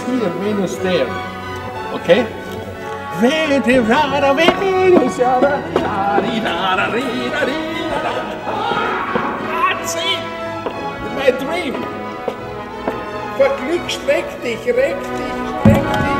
hier, Venus der. Okay? Venus, ja, that's it! My dream! Vor Glück streck dich, reck dich, streck dich!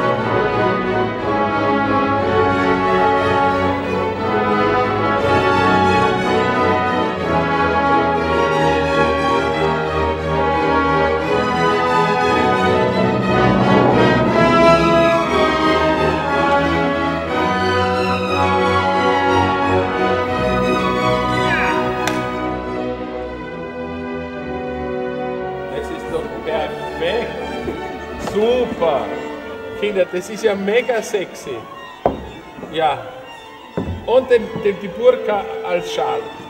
Perfekt. Super. Kinder, das ist ja mega sexy. Ja. Und die Burka als Schal.